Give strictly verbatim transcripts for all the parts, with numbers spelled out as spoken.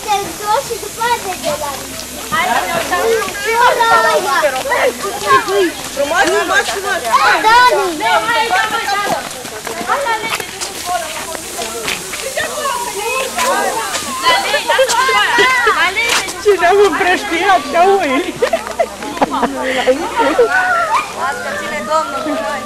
de jos și după aia de de la mine. Hai să ne uităm. Frumos, frumos, frumos. Dani! Hai, hai, hai, hai. Ce ne-am împrăștiat ca oile! Lasă că ține Domnul cu noi!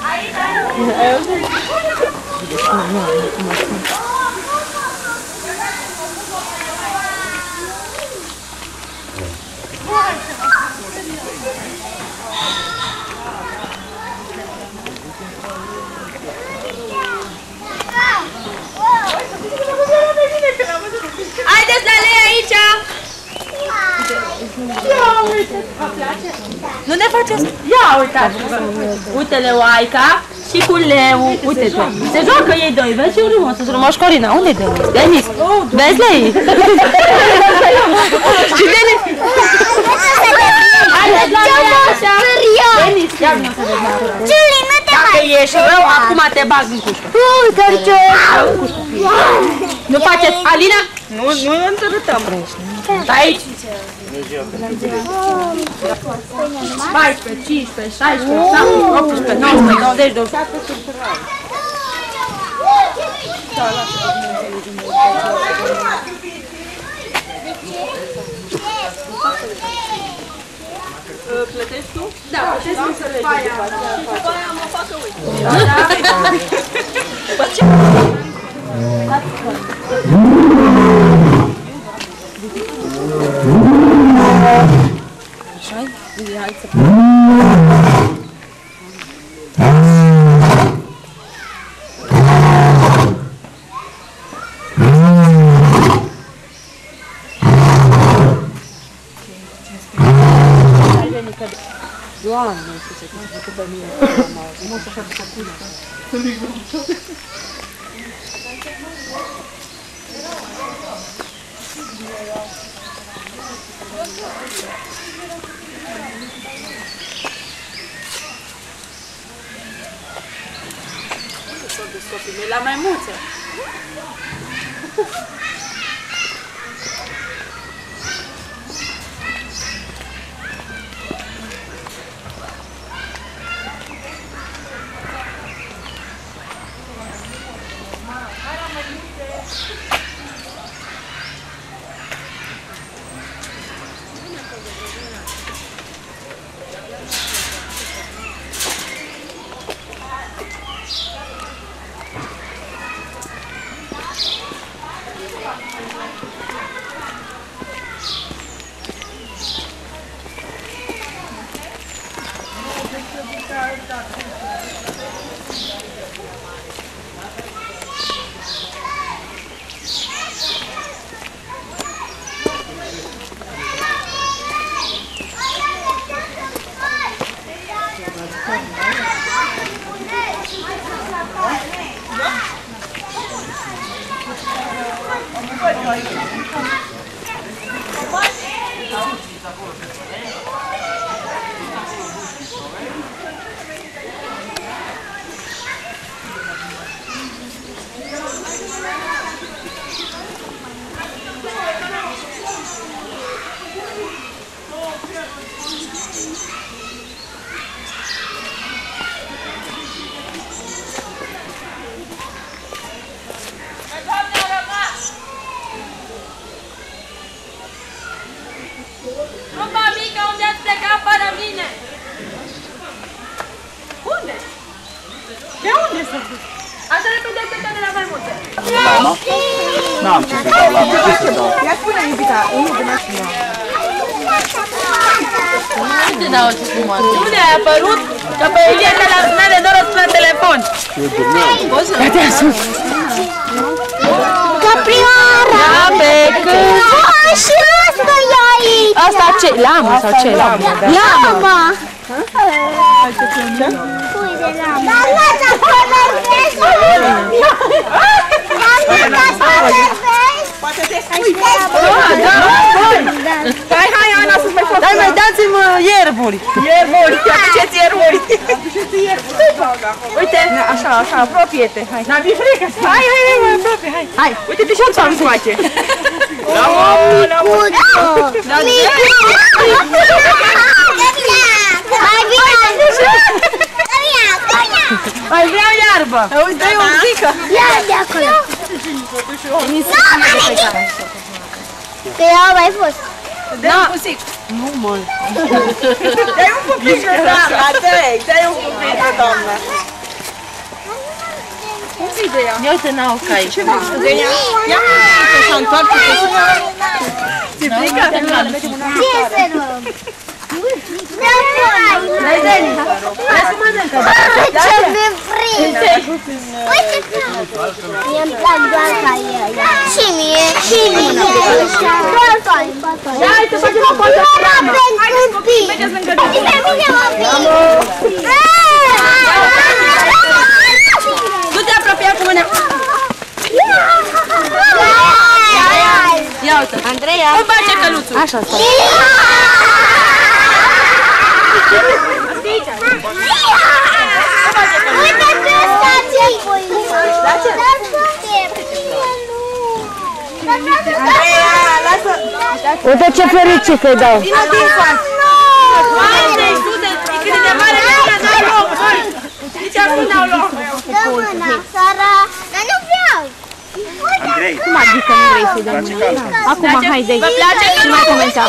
Haideți la lei aici! Ia uite! Nu ne faceți? Ia uitați! Uite-le oaica și cu leu. Uite-te! Se joacă ei doi, vezi ce frumos? Sunt frumos, Corina. Unde e Denis? Denis! Vezi lei? Și Denis! Haideți la lei așa! Denis, ia vină să vezi la acolo. Dacă ești rău, acum te bag în cușcă. Nu faceți, Alina? Nu, nu întărâtăm. Stai aici. paisprezece, cincisprezece, șaisprezece, șaptesprezece, optsprezece, nouăsprezece, douăzeci, douăzeci și unu. Plătești tu? Da, plătești tu să legi. După aia mă facă uite. După ce? Așa-i? Hai să Doamne, ce m-a făcut pe mine, m-a să fac sacuna. E la maimuță. N-am ce să dau la mă, ce să dau? Ia spune, iubita, unul de mașină. Uite, da, ce frumos. Unde ai apărut? Că pe Ilie n-are noroc la telefon. Eu dormeam. Poți să te asult. Caprioara! Da, pe cât? A, și asta e aici! Asta ce? Lamă sau ce? Lamă. Lamă! Uite, lamă! Dar lasă acolo, vezi? Poate te spui. Hai, hai, Ana, să-ți mai fac. Dai, mai dați-mi ierburi. Ierburi, aduceți ierburi. Aduceți ierburi. Uite, așa, așa, apropie-te. Hai, n-am frică. Hai, hai, hai, mai apropie, hai. Hai, uite-te și-o ți-am face. La omul Mai vreau iarbă! Uite, eu zică! Ia de acolo! Că eu am mai fost. Dă-i un pusic! Nu mult! Dă-i un pupic pe doamna! Dă-i, dă-i un pupic pe doamna! Cum ți-i de ea? Ia uite, n-au cai. Ce vrei să de ea? Ia că s-a întoarce pe zi! Ți-i frică? Ce să luăm? Hai, Deni! Hai să mănâncă! Ce mi-e frică! Uite că... Mie-mi plac doar ca el. Și mie, și mie. Doar ca el. Ia, hai să facem o poză cu mama! Pentru copii. Uite mine, mă vin. Nu te apropia cu mâna! Ia uite! Andreea! Cum face căluțul? Așa stă! Uite ce stație! Andreea, lasă! Uite ce fericit că-i dau. Vină din față! Doamne, Iisuse, e cât de mare mâna, n-ai loc! Nici acum n-au loc! Dă mâna, Sara! Dar nu vreau! Andrei, Cum adică nu vrei să-i dau mâna? Acum, haide, Vă place nu mai comenta.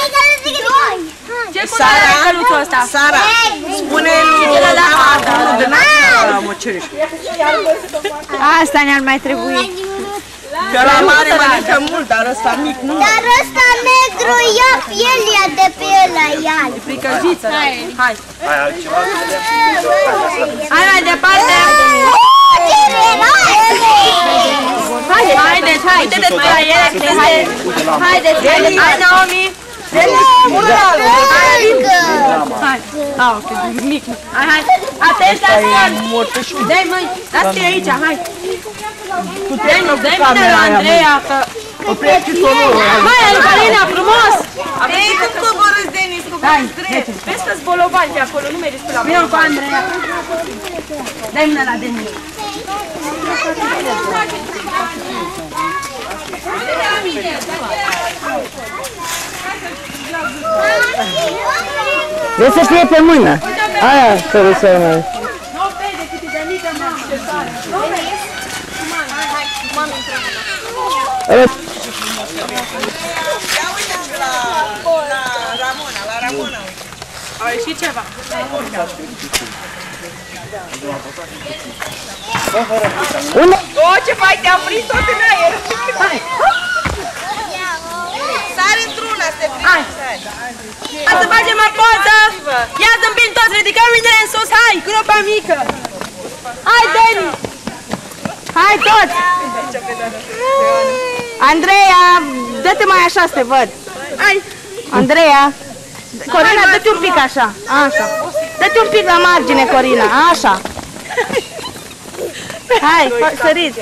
Ce culoare are căluțul ăsta? Sara, spune lui mama de la măceriș. Asta ne-ar mai trebui. Că la mare mănâncă mult, dar ăsta mic nu. Dar ăsta negru ia pielea de pe el la ial. Pricăjiță, hai! Hai! ai altceva să vedem? Hai mai departe! Haideți, haideți, haideți la ele, haideți, haideți! Hai, Naomi! Hai! Ah, ok, mic, hai, hai! Atenție, Aslan! Dai, măi, lasă-i aici, hai! Dai mâna la Andreea, că... Mai, Albalina, frumos! Ei, cum coborâți, Denis, coborâți drept. Vezi că-s bolovani pe acolo, nu meriți pe la vină cu Andreea! Dai mâna la Denis! Vrei să fie pe mână. Aia trebuie să mai... Nu vede cât e de mică, mamă, ce tare! Ia uite la, la Ramona, la Ramona, uite. Au ieșit ceva. Unde? O, ce faci, te-am prins tot în aer. Sari într-una, să te prinzi, sari. Hai să facem o poză! Ia zâmbim toți, ridicăm mâinile în sus, hai, gropa mică! Hai, Deni! Hai toți! Andreea, dă-te mai așa să te văd. Hai! Andreea, Corina, dă-te un pic așa. Așa. Dă-te un pic la margine, Corina. Așa. Hai, săriți.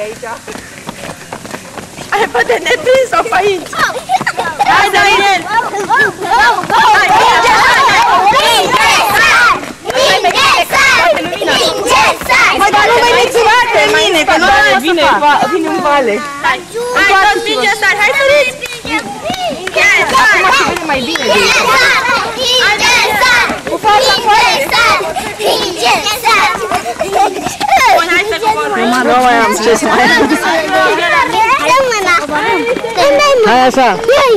Hai, poate ne prins-o pe aici! Hai, Daniel! Hai, dar nu veniți pe mine, că nu are vine, vine în vale. Hai, toți minge sari, hai săriți! Acum se vede mai bine. Cu fața Bun, hai să coborăm! Nu mai am ce să mai am. Hai așa.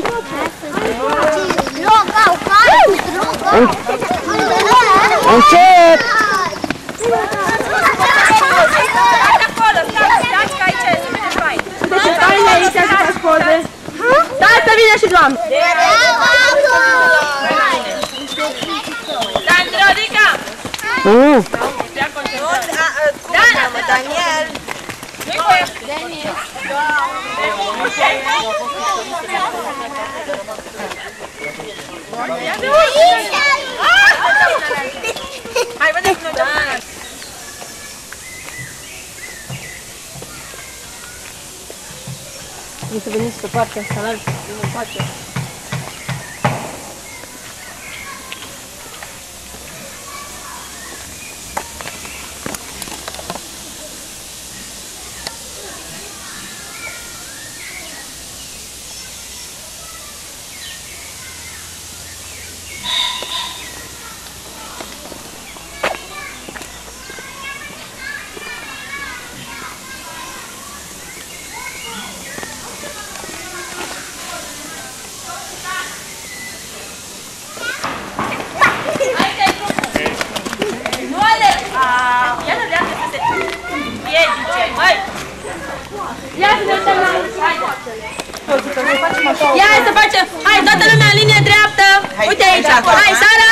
Încet. Stați acolo, stați, stați că aici e, să vedeți fain! Deci, fain aici, să faci poze! Stați să vină și doamne! Sandrodica! Nu. Dana, Daniel. Nu-i voie! Hai, vedeți noi, Dana! Trebuie să veniți pe partea asta, la nu face. Ia, hai să facem. Hai, toată lumea în linie dreaptă. Uite aici. Hai, Sara.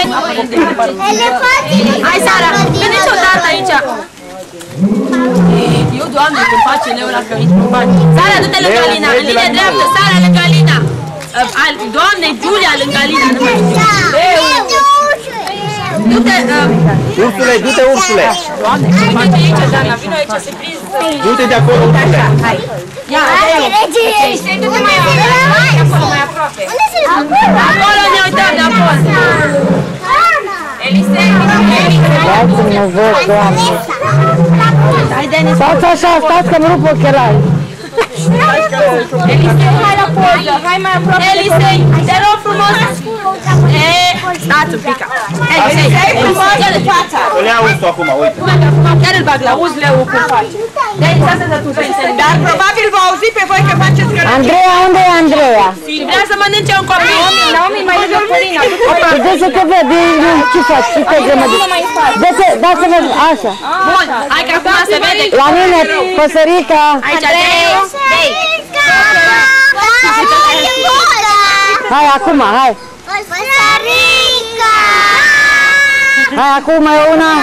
Hai, Sara. Veniți odată aici. Eu, Doamne, când face leu la că intru în bani. Sara, du-te lângă Alina. În linie dreaptă, Sara lângă Alina. Doamne, Giulia lângă Alina. Nu mai știu. Du-te. Ursule, du-te, Ursule. Doamne, ce face aici, Dana? Vino aici să prinzi. Du-te de acolo, Ursule. Ia, ești, du-te mai aproape. Acolo ne uităm de acolo. Elisei, Dați-mă văd, Doamne. hai, Denis. Stați așa, stați că-mi rup ochelari. Elisei, hai la poză, hai mai aproape. Elisei, te rog frumos. E, stați un pic. Elisei, frumos, ia de fața. Îl ia Ursul acum, uite. Chiar îl bag la uz leu cum face. Denis, asta să tu să-i Dar probabil vă auzi pe voi că faceți că... Andreea, unde e Andreea? Și vrea să mănânce un copil. Naomi, mai lângă Corina. Puteți să te văd, ce faci? Ce te grămădă? Dați-vă, așa. Bun, hai că acum se vede. La mine, păsărica. Aici, Deu. Hai, acum, hai. Păsărica! Hai, acum mai e una.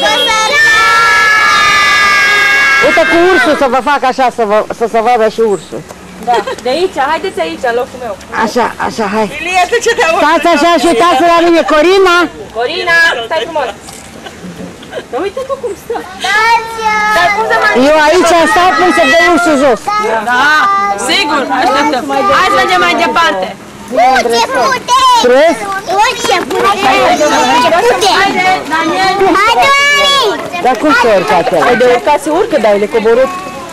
Uite cu ursul să vă fac așa, să, vă, să se vadă și ursul. Da, de aici, haideți aici, în locul meu. Așa, așa, hai. Ilie, tu ce te auzi? Stați așa și uitați la mine, Corina. Corina, stai frumos. Dar uite tu cum stă. Dar cum să mai... Eu aici stau până să dă ursul jos. Da, sigur, așteptăm. Hai să mergem mai departe. Ce puteți! Crezi? Ce puteți! Haide, Daniel. Hai, Dani! Dar cum se urcă acela? Hai de urcat se urcă, dar el e coborât.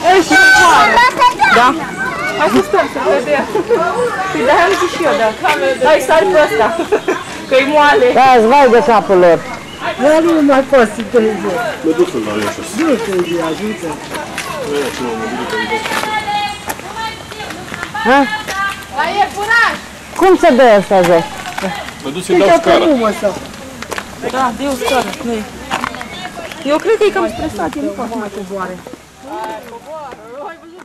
Da? Hai să stăm, să vedem. Păi de-aia am zis și eu, da. Hai, sari pe ăsta. Că-i moale. Da, îți vai de capul lor. Nu mai poți să te zic. Mă duc să-l dau eu jos. Du-te, ajută. Ha? Cum se dă ăsta jos? Mă duc să-i dau scara. Da, de o scară, nu e. Eu cred că e cam stresat, el nu poate mai coboare.